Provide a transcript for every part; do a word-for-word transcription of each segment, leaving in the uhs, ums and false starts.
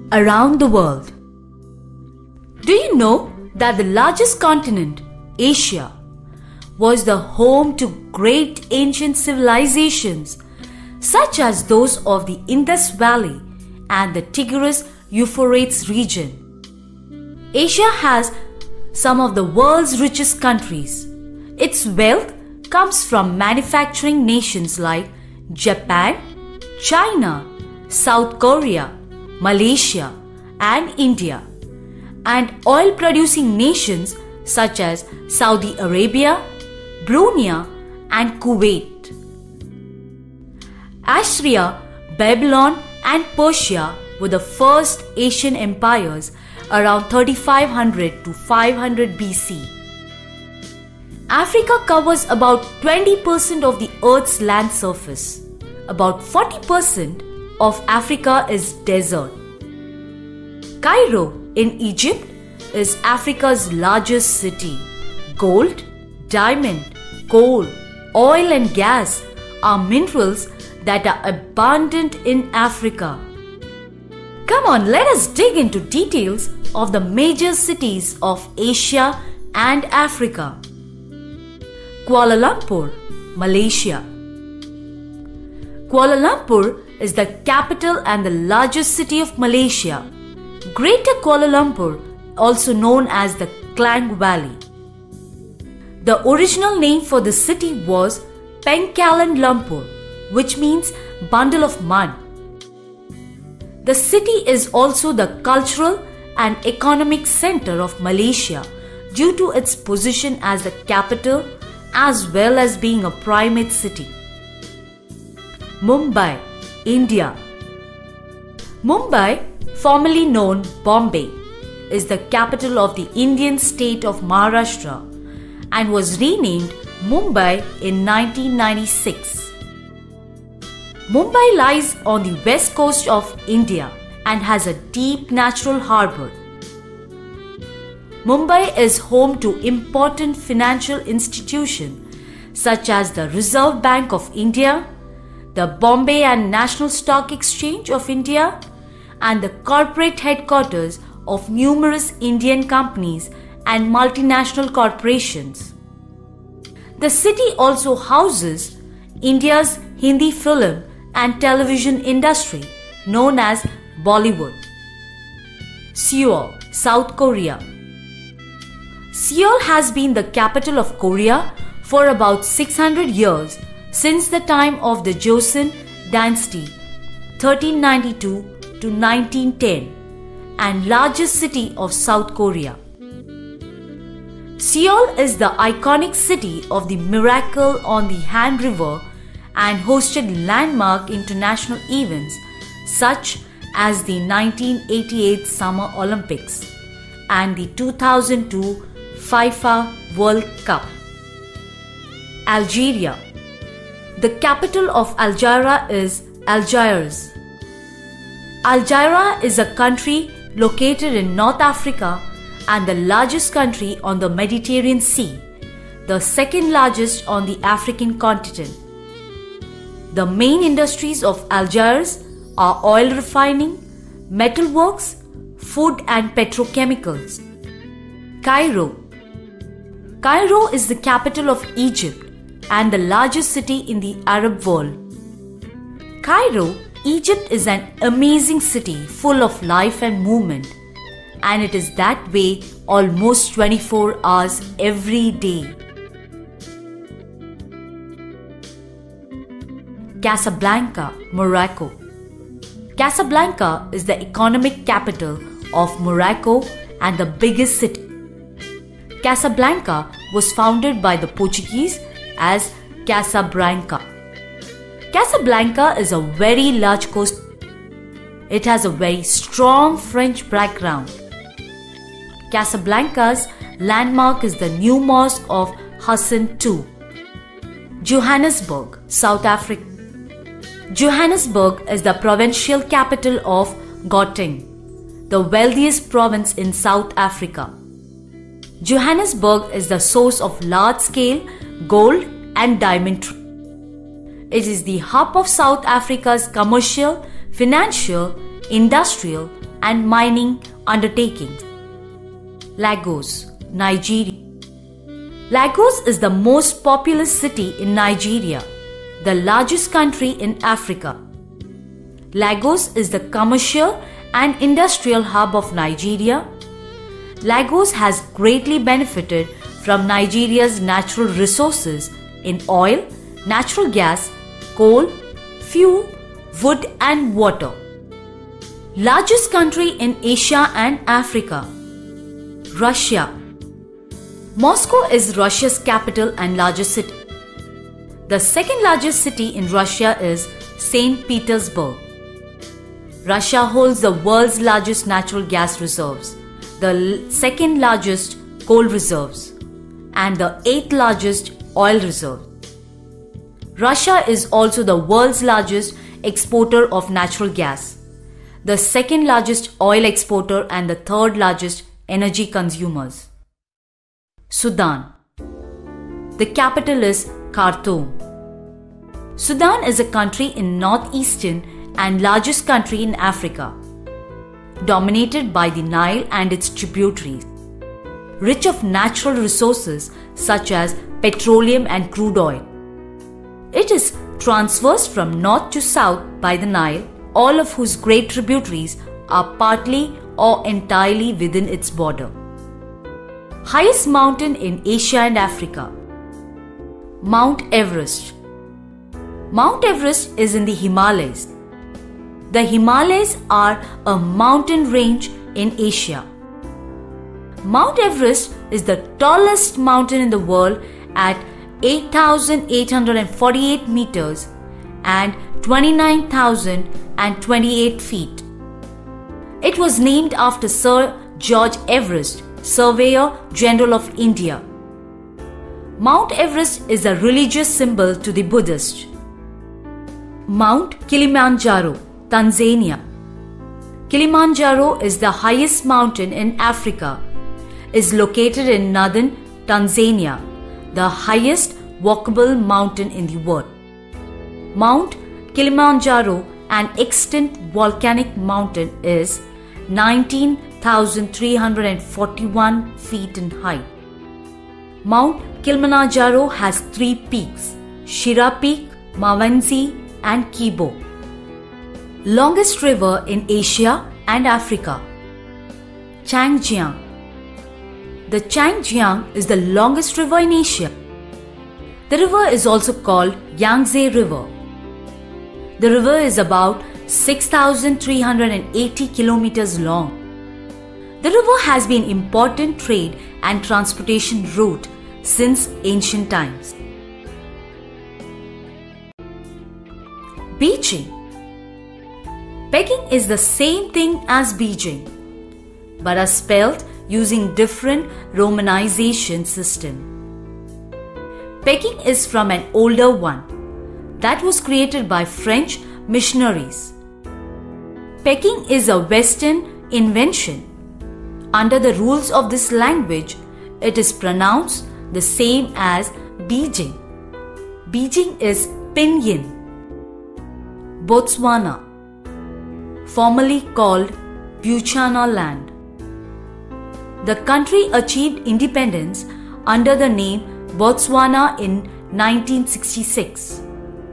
around the world. Do you know that the largest continent, Asia, was the home to great ancient civilizations such as those of the Indus Valley and the Tigris-Euphrates region? Asia has some of the world's richest countries. Its wealth comes from manufacturing nations like Japan, China, South Korea, Malaysia, and India, and oil-producing nations such as Saudi Arabia, Brunei, and Kuwait. Assyria, Babylon, and Persia were the first Asian empires around thirty-five hundred to five hundred B C. Africa covers about twenty percent of the Earth's land surface. About forty percent of Africa is desert. Cairo in Egypt is Africa's largest city. Gold, diamond, coal, oil and gas are minerals that are abundant in Africa. Come on, let us dig into details of the major cities of Asia and Africa. Kuala Lumpur, Malaysia. Kuala Lumpur is the capital and the largest city of Malaysia. Greater Kuala Lumpur, also known as the Klang Valley. The original name for the city was Pangkalan Lumpur, which means bundle of mud. The city is also the cultural and economic center of Malaysia due to its position as the capital as well as being a primate city. Mumbai, India. Mumbai, formerly known Bombay, is the capital of the Indian state of Maharashtra and was renamed Mumbai in nineteen ninety-six. Mumbai lies on the west coast of India and has a deep natural harbour. Mumbai is home to important financial institutions such as the Reserve Bank of India, the Bombay and National Stock Exchange of India, and the corporate headquarters of numerous Indian companies and multinational corporations. The city also houses India's Hindi film and television industry known as Bollywood. Seoul, South Korea. Seoul has been the capital of Korea for about six hundred years since the time of the Joseon dynasty, thirteen ninety-two to nineteen ten, and largest city of South Korea. Seoul is the iconic city of the Miracle on the Han River and hosted landmark international events such as the nineteen eighty-eight Summer Olympics and the two thousand two FIFA World Cup. Algeria. The capital of Algeria is Algiers. Algeria is a country located in North Africa and the largest country on the Mediterranean Sea, the second largest on the African continent. The main industries of Algiers are oil refining, metalworks, food and petrochemicals. Cairo. Cairo is the capital of Egypt and the largest city in the Arab world. Cairo, Egypt is an amazing city full of life and movement, and it is that way almost twenty-four hours every day. Casablanca, Morocco. Casablanca is the economic capital of Morocco and the biggest city. Casablanca was founded by the Portuguese as Casabranca. Casablanca is a very large coast. It has a very strong French background. Casablanca's landmark is the new mosque of Hassan the Second. Johannesburg, South Africa. Johannesburg is the provincial capital of Gauteng, the wealthiest province in South Africa. Johannesburg is the source of large-scale gold and diamond trade. It is the hub of South Africa's commercial, financial, industrial and mining undertakings. Lagos, Nigeria. Lagos is the most populous city in Nigeria, the largest country in Africa. Lagos is the commercial and industrial hub of Nigeria. Lagos has greatly benefited from Nigeria's natural resources in oil, natural gas, coal, fuel, wood and water. Largest country in Asia and Africa. Russia. Moscow is Russia's capital and largest city. The second largest city in Russia is Saint Petersburg. Russia holds the world's largest natural gas reserves, the second largest coal reserves, and the eighth largest oil reserve. Russia is also the world's largest exporter of natural gas, the second largest oil exporter and the third largest energy consumers. Sudan. The capital is Khartoum. Sudan is a country in northeastern and largest country in Africa, dominated by the Nile and its tributaries, rich of natural resources such as petroleum and crude oil. It is traversed from north to south by the Nile, all of whose great tributaries are partly or entirely within its border. Highest mountain in Asia and Africa. Mount Everest. Mount Everest is in the Himalayas. The Himalayas are a mountain range in Asia. Mount Everest is the tallest mountain in the world at eight thousand eight hundred forty-eight meters and twenty-nine thousand twenty-eight feet. It was named after Sir George Everest, Surveyor General of India. Mount Everest is a religious symbol to the Buddhists. Mount Kilimanjaro, Tanzania. Kilimanjaro is the highest mountain in Africa. Is located in northern Tanzania, the highest walkable mountain in the world. Mount Kilimanjaro, an extinct volcanic mountain, is nineteen thousand three hundred forty-one feet in height. Mount Kilimanjaro has three peaks: Shira Peak, Mawenzi and Kibo. Longest river in Asia and Africa. Changjiang. The Changjiang is the longest river in Asia. The river is also called Yangtze River. The river is about six thousand three hundred eighty kilometers long. The river has been an important trade and transportation route since ancient times. Beijing. Peking is the same thing as Beijing, but are spelled using different romanization system. Peking is from an older one that was created by French missionaries. Peking is a Western invention. Under the rules of this language, it is pronounced the same as Beijing. Beijing is Pinyin. Botswana, formerly called Bechuanaland. The country achieved independence under the name Botswana in nineteen sixty-six.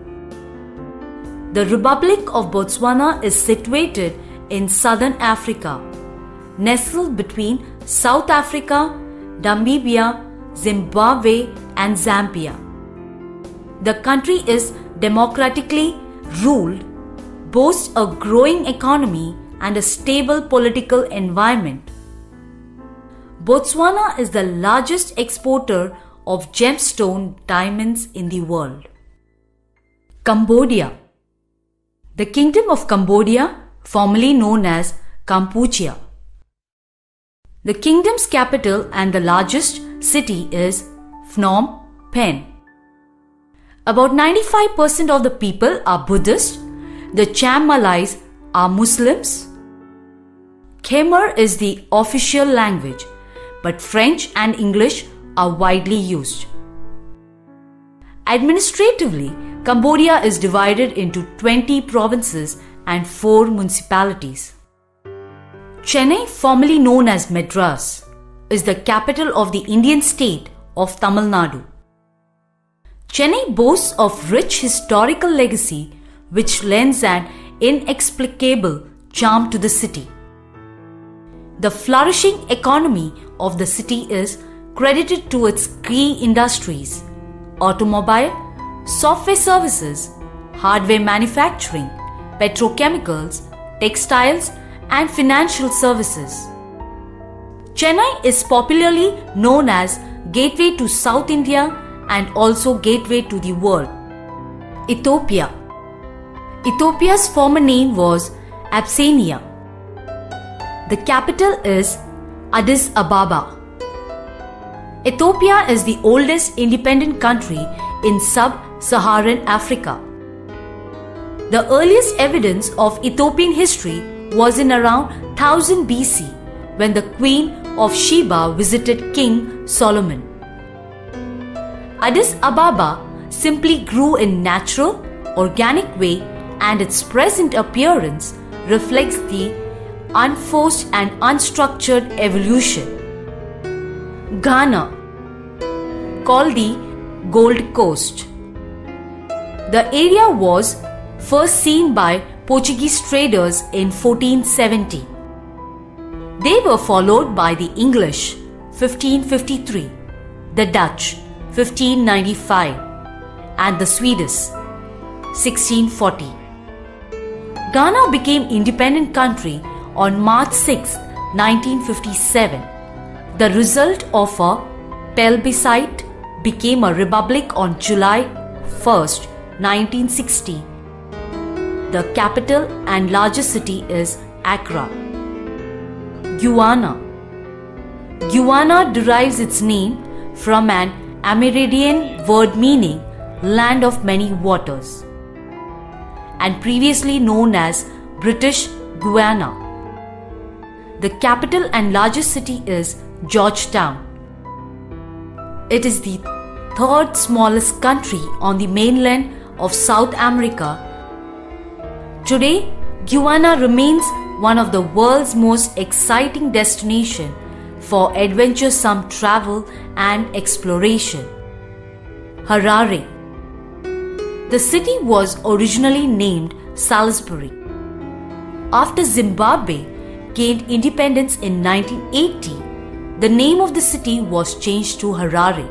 The Republic of Botswana is situated in southern Africa, nestled between South Africa, Namibia, Zimbabwe and Zambia. The country is democratically ruled, boasts a growing economy and a stable political environment. Botswana is the largest exporter of gemstone diamonds in the world. Cambodia. The Kingdom of Cambodia, formerly known as Kampuchea. The kingdom's capital and the largest city is Phnom Penh. About ninety-five percent of the people are Buddhist. The Cham Malays are Muslims. Khmer is the official language, but French and English are widely used. Administratively, Cambodia is divided into twenty provinces and four municipalities. Chennai, formerly known as Madras, is the capital of the Indian state of Tamil Nadu. Chennai boasts of rich historical legacy which lends an inexplicable charm to the city. The flourishing economy of the city is credited to its key industries: automobile, software services, hardware manufacturing, petrochemicals, textiles, and financial services. Chennai is popularly known as Gateway to South India and also Gateway to the world. Ethiopia. Ethiopia's former name was Abyssinia. The capital is Addis Ababa. Ethiopia is the oldest independent country in sub-Saharan Africa. The earliest evidence of Ethiopian history was in around one thousand B C when the Queen of Sheba visited King Solomon. Addis Ababa simply grew in natural, organic way, and its present appearance reflects the unforced and unstructured evolution. Ghana, called the Gold Coast. The area was first seen by Portuguese traders in fourteen seventy. They were followed by the English fifteen fifty-three, the Dutch fifteen ninety-five, and the Swedes sixteen forty. Ghana became independent country on March sixth, nineteen fifty-seven. The result of a plebiscite became a republic on July first, nineteen sixty. The capital and largest city is Accra. Guyana. Guyana derives its name from an Amerindian word meaning land of many waters, and previously known as British Guiana. The capital and largest city is Georgetown. It is the third smallest country on the mainland of South America. Today, Guyana remains one of the world's most exciting destinations for adventuresome travel and exploration. Harare. The city was originally named Salisbury. After Zimbabwe gained independence in nineteen eighty, the name of the city was changed to Harare.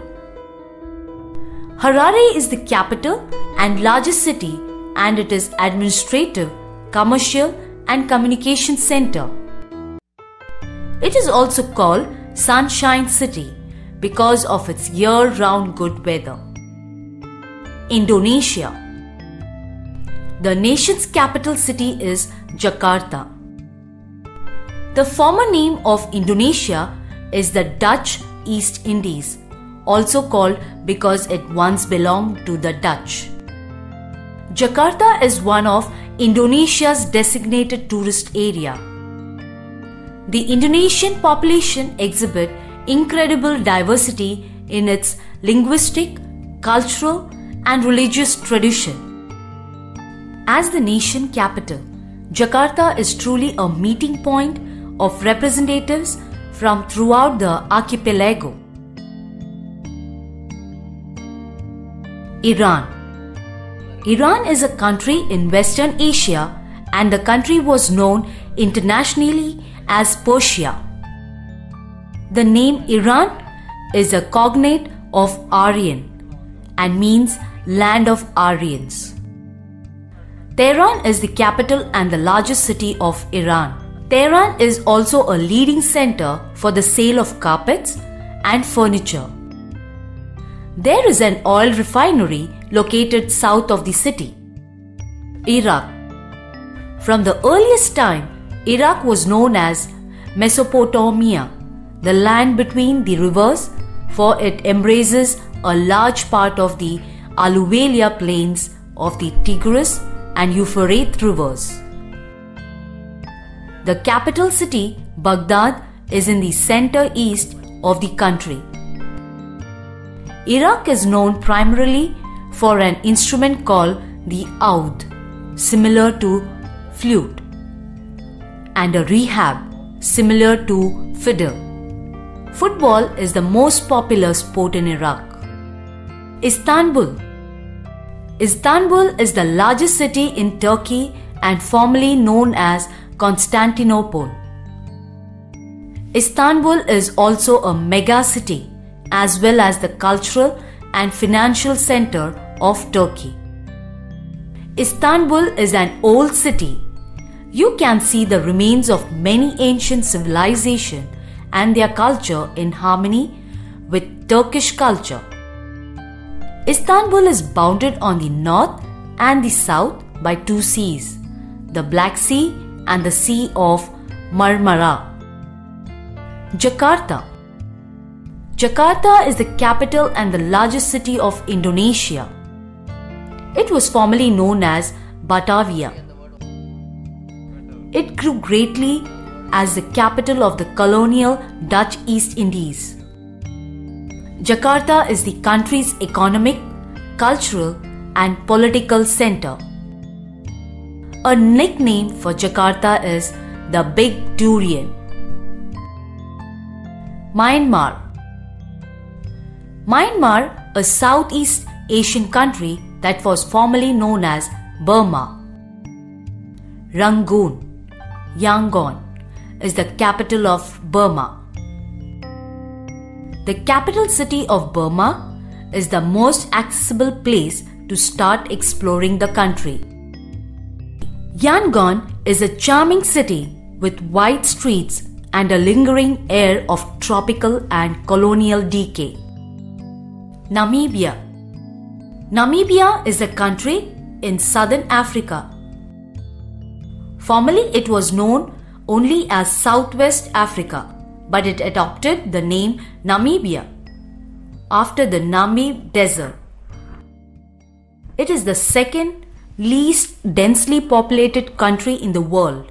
Harare is the capital and largest city, and it is administrative, commercial, and communication center. It is also called Sunshine City because of its year-round good weather. Indonesia. The nation's capital city is Jakarta. The former name of Indonesia is the Dutch East Indies, also called because it once belonged to the Dutch. Jakarta is one of Indonesia's designated tourist area. The Indonesian population exhibits incredible diversity in its linguistic, cultural, and religious tradition. As the nation capital, Jakarta is truly a meeting point of representatives from throughout the archipelago. Iran. Iran is a country in Western Asia, and the country was known internationally as Persia. The name Iran is a cognate of Aryan and means land of Aryans. Tehran is the capital and the largest city of Iran. Tehran is also a leading center for the sale of carpets and furniture. There is an oil refinery located south of the city. Iraq. From the earliest time, Iraq was known as Mesopotamia, the land between the rivers, for it embraces a large part of the alluvial plains of the Tigris and Euphrates rivers. The capital city, Baghdad, is in the center-east of the country. Iraq is known primarily for an instrument called the oud, similar to flute, and a rehab, similar to fiddle. Football is the most popular sport in Iraq. Istanbul. Istanbul is the largest city in Turkey and formerly known as Constantinople. Istanbul is also a mega city as well as the cultural and financial center of Turkey. Istanbul is an old city. You can see the remains of many ancient civilizations and their culture in harmony with Turkish culture. Istanbul is bounded on the north and the south by two seas, the Black Sea and the Sea of Marmara. Jakarta. Jakarta is the capital and the largest city of Indonesia. It was formerly known as Batavia. It grew greatly as the capital of the colonial Dutch East Indies. Jakarta is the country's economic, cultural, and political center. A nickname for Jakarta is the Big Durian. Myanmar. Myanmar, a Southeast Asian country that was formerly known as Burma. Rangoon, Yangon, is the capital of Burma. The capital city of Burma is the most accessible place to start exploring the country. Yangon is a charming city with wide streets and a lingering air of tropical and colonial decay. Namibia. Namibia is a country in southern Africa. Formerly it was known only as Southwest Africa, but it adopted the name Namibia after the Namib Desert. It is the second least densely populated country in the world.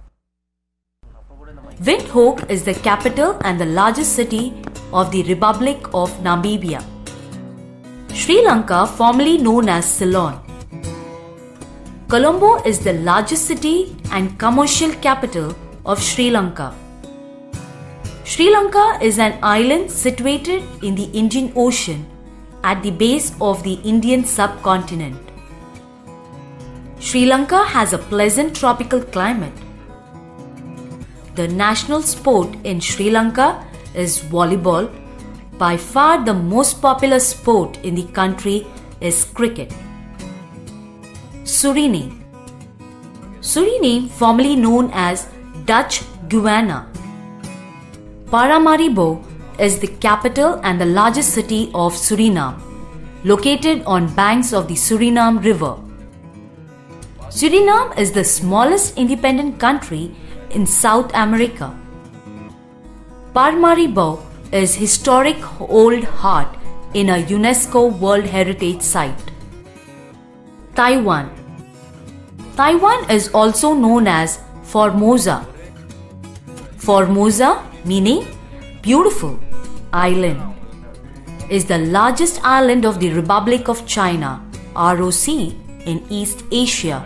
Windhoek is the capital and the largest city of the Republic of Namibia. Sri Lanka, formerly known as Ceylon. Colombo is the largest city and commercial capital of Sri Lanka. Sri Lanka is an island situated in the Indian Ocean at the base of the Indian subcontinent. Sri Lanka has a pleasant tropical climate. The national sport in Sri Lanka is volleyball. By far the most popular sport in the country is cricket. Suriname. Suriname, formerly known as Dutch Guyana. Paramaribo is the capital and the largest city of Suriname, located on banks of the Suriname River. Suriname is the smallest independent country in South America. Paramaribo is historic old heart in a UNESCO World Heritage Site. Taiwan. Taiwan is also known as Formosa. Formosa, meaning beautiful island, is the largest island of the Republic of China, R O C, in East Asia.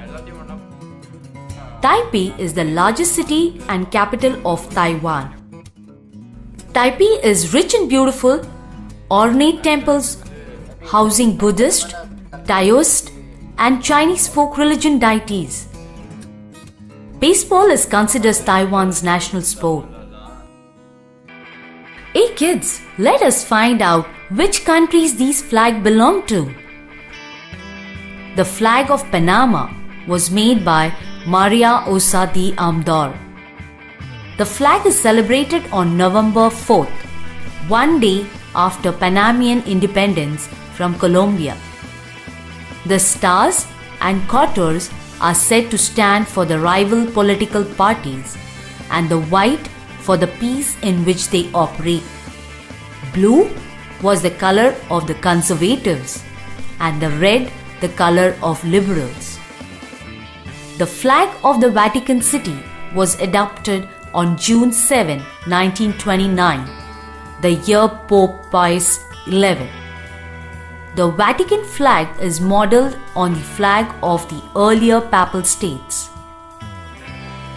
Taipei is the largest city and capital of Taiwan. Taipei is rich and beautiful, ornate temples housing Buddhist, Taoist, and Chinese folk religion deities. Baseball is considered Taiwan's national sport. Hey kids, let us find out which countries these flags belong to. The flag of Panama was made by Maria Ossa de Amador. The flag is celebrated on November fourth, one day after Panamanian independence from Colombia. The stars and quarters are said to stand for the rival political parties and the white for the peace in which they operate. Blue was the color of the conservatives and the red the color of liberals. The flag of the Vatican City was adopted on June seventh, nineteen twenty-nine, the year Pope Pius the eleventh. The Vatican flag is modeled on the flag of the earlier Papal States. The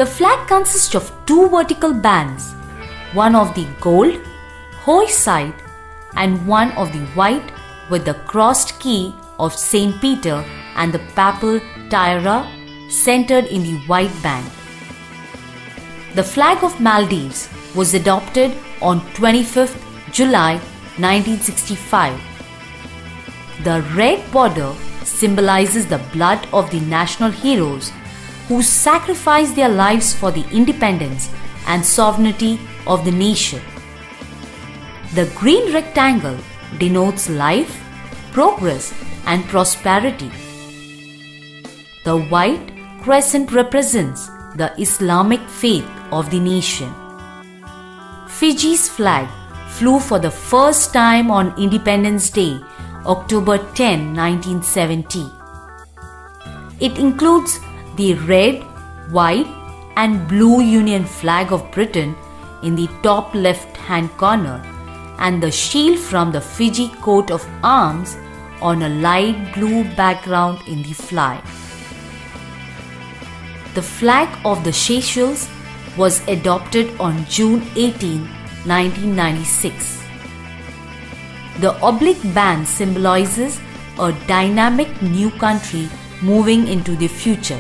The flag consists of two vertical bands, one of the gold, hoist side, and one of the white with the crossed key of Saint Peter and the papal tiara centered in the white band. The flag of Maldives was adopted on twenty-fifth July nineteen sixty-five. The red border symbolizes the blood of the national heroes who sacrificed their lives for the independence and sovereignty of the nation. The green rectangle denotes life, progress, and prosperity. The white crescent represents the Islamic faith of the nation. Fiji's flag flew for the first time on Independence Day, October tenth, nineteen seventy. It includes the red, white, and blue Union flag of Britain in the top left-hand corner and the shield from the Fiji coat of arms on a light blue background in the flag. The flag of the Seychelles was adopted on June eighteenth, nineteen ninety-six. The oblique band symbolizes a dynamic new country moving into the future.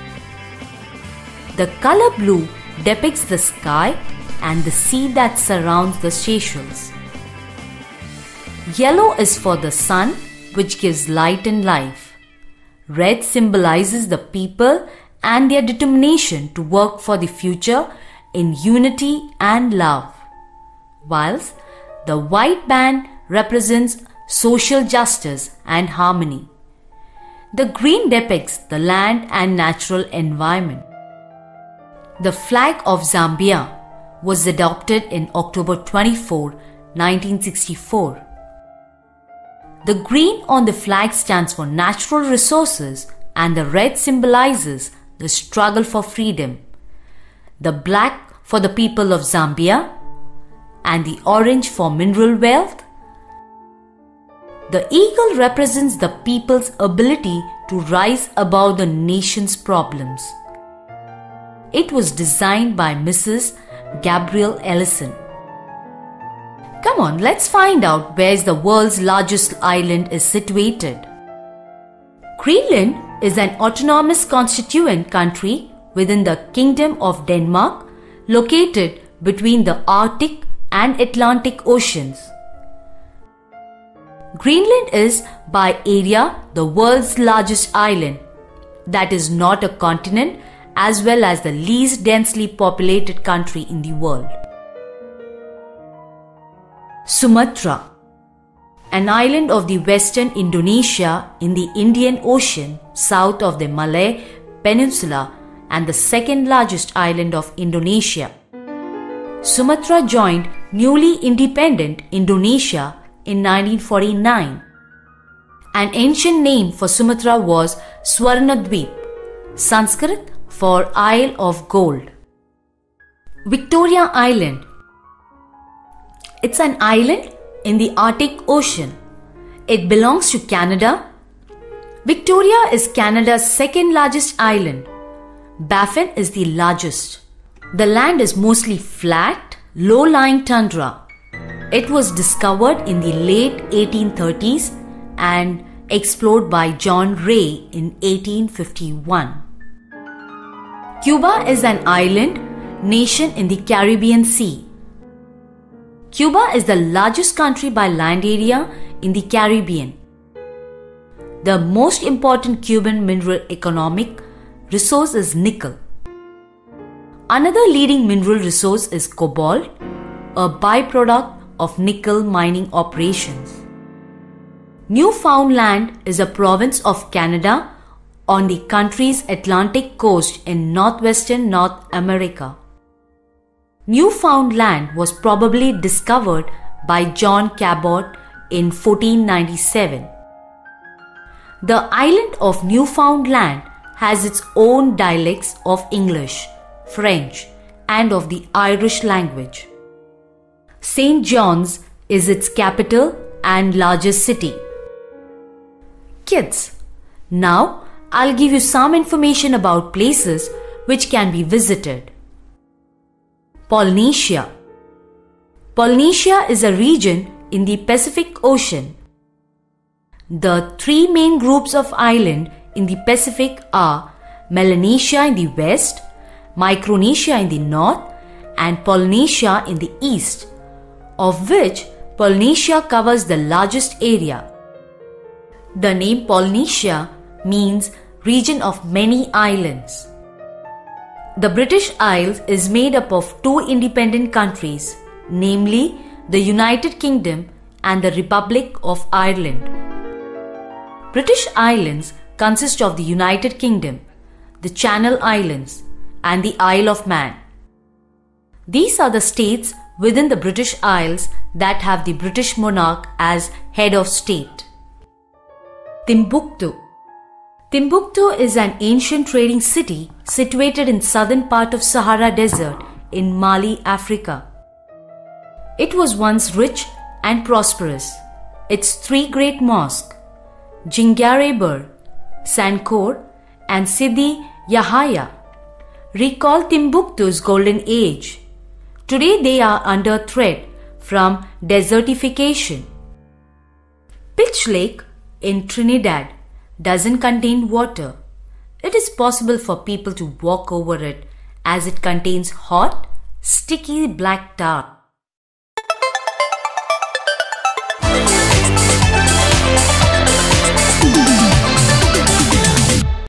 The color blue depicts the sky and the sea that surrounds the Seychelles. Yellow is for the sun, which gives light and life. Red symbolizes the people and their determination to work for the future in unity and love, whilst the white band represents social justice and harmony. The green depicts the land and natural environment. The flag of Zambia was adopted in October twenty-fourth, nineteen sixty-four. The green on the flag stands for natural resources and the red symbolizes the struggle for freedom. The black for the people of Zambia and the orange for mineral wealth. The eagle represents the people's ability to rise above the nation's problems. It was designed by Missus Gabrielle Ellison. Come on, let's find out where the world's largest island is situated. Greenland is an autonomous constituent country within the Kingdom of Denmark, located between the Arctic and Atlantic Oceans. Greenland is, by area, the world's largest island, that is not a continent, as well as the least densely populated country in the world. Sumatra, an island of the western Indonesia in the Indian Ocean, south of the Malay Peninsula, and the second largest island of Indonesia. Sumatra joined newly independent Indonesia in nineteen forty-nine. An ancient name for Sumatra was Swarnadweep, Sanskrit for Isle of Gold. Victoria Island. It's an island in the Arctic Ocean. It belongs to Canada. Victoria is Canada's second largest island. Baffin is the largest. The land is mostly flat, low-lying tundra. It was discovered in the late eighteen thirties and explored by John Ray in eighteen fifty-one. Cuba is an island nation in the Caribbean Sea. Cuba is the largest country by land area in the Caribbean. The most important Cuban mineral economic resource is nickel. Another leading mineral resource is cobalt, a byproduct of nickel mining operations. Newfoundland is a province of Canada on the country's Atlantic coast in northwestern North America. Newfoundland was probably discovered by John Cabot in fourteen ninety-seven. The island of Newfoundland has its own dialects of English, French, and of the Irish language. Saint John's is its capital and largest city. Kids, now I'll give you some information about places which can be visited. Polynesia. Polynesia is a region in the Pacific Ocean. The three main groups of islands in the Pacific are Melanesia in the west, Micronesia in the north, and Polynesia in the east, of which Polynesia covers the largest area. The name Polynesia means region of many islands. The British Isles is made up of two independent countries, namely the United Kingdom and the Republic of Ireland. British Islands consist of the United Kingdom, the Channel Islands, and the Isle of Man. These are the states within the British Isles that have the British monarch as head of state. Timbuktu. Timbuktu is an ancient trading city situated in southern part of Sahara Desert in Mali, Africa. It was once rich and prosperous. Its three great mosques, Djingareyber, Sankore, and Sidi Yahaya, recall Timbuktu's golden age. Today they are under threat from desertification. Pitch Lake in Trinidad doesn't contain water. It is possible for people to walk over it as it contains hot, sticky black tar.